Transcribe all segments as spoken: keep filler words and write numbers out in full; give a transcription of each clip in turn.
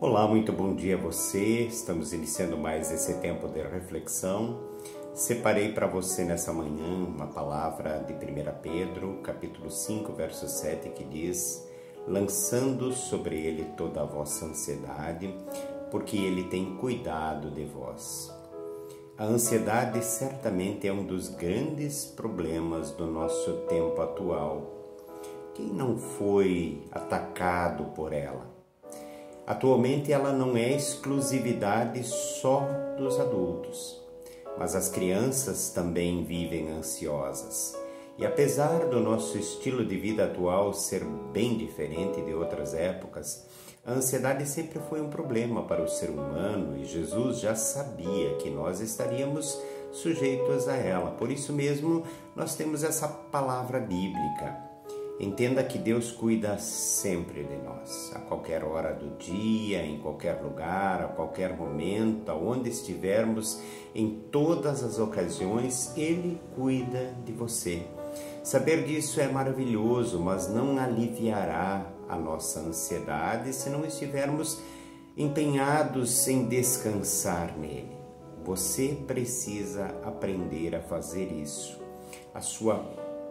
Olá, muito bom dia a você. Estamos iniciando mais esse tempo de reflexão. Separei para você nessa manhã uma palavra de primeira Pedro, capítulo cinco, verso sete, que diz: lançando sobre ele toda a vossa ansiedade, porque ele tem cuidado de vós. A ansiedade certamente é um dos grandes problemas do nosso tempo atual. Quem não foi atacado por ela? Atualmente ela não é exclusividade só dos adultos, mas as crianças também vivem ansiosas. E apesar do nosso estilo de vida atual ser bem diferente de outras épocas, a ansiedade sempre foi um problema para o ser humano e Jesus já sabia que nós estaríamos sujeitos a ela. Por isso mesmo, nós temos essa palavra bíblica. Entenda que Deus cuida sempre de nós, a qualquer hora do dia, em qualquer lugar, a qualquer momento, aonde estivermos, em todas as ocasiões, Ele cuida de você. Saber disso é maravilhoso, mas não aliviará a nossa ansiedade se não estivermos empenhados em descansar nele. Você precisa aprender a fazer isso. A sua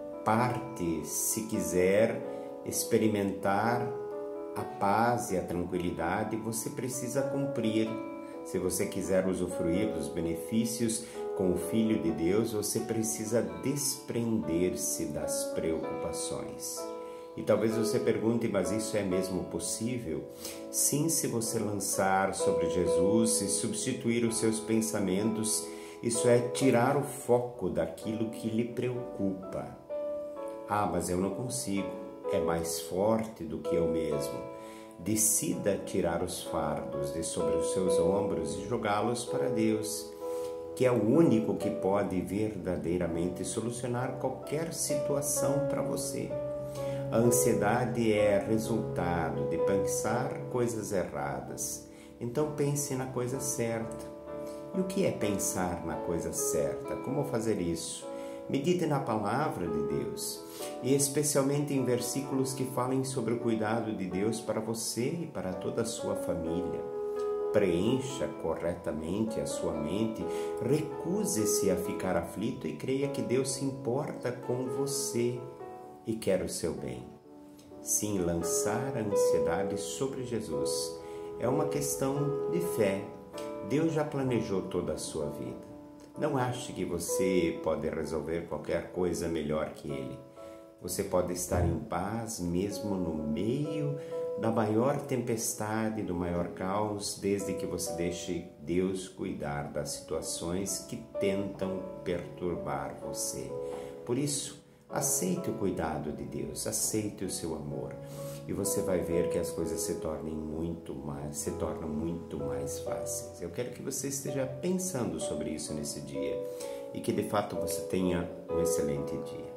parte, se quiser experimentar a paz e a tranquilidade, você precisa cumprir. Se você quiser usufruir dos benefícios com o Filho de Deus, você precisa desprender-se das preocupações. E talvez você pergunte, mas isso é mesmo possível? Sim, se você lançar sobre Jesus e substituir os seus pensamentos, isso é tirar o foco daquilo que lhe preocupa. Ah, mas eu não consigo, é mais forte do que eu mesmo. Decida tirar os fardos de sobre os seus ombros e jogá-los para Deus, que é o único que pode verdadeiramente solucionar qualquer situação para você. A ansiedade é resultado de pensar coisas erradas. Então pense na coisa certa. E o que é pensar na coisa certa? Como fazer isso? Medite na palavra de Deus, e especialmente em versículos que falem sobre o cuidado de Deus para você e para toda a sua família. Preencha corretamente a sua mente, recuse-se a ficar aflito e creia que Deus se importa com você e quer o seu bem. Sim, lançar a ansiedade sobre Jesus é uma questão de fé. Deus já planejou toda a sua vida. Não ache que você pode resolver qualquer coisa melhor que Ele. Você pode estar em paz mesmo no meio da maior tempestade, do maior caos, desde que você deixe Deus cuidar das situações que tentam perturbar você. Por isso, aceite o cuidado de Deus, aceite o seu amor, e você vai ver que as coisas se tornem muito mais, se tornam muito mais fáceis. Eu quero que você esteja pensando sobre isso nesse dia e que de fato você tenha um excelente dia.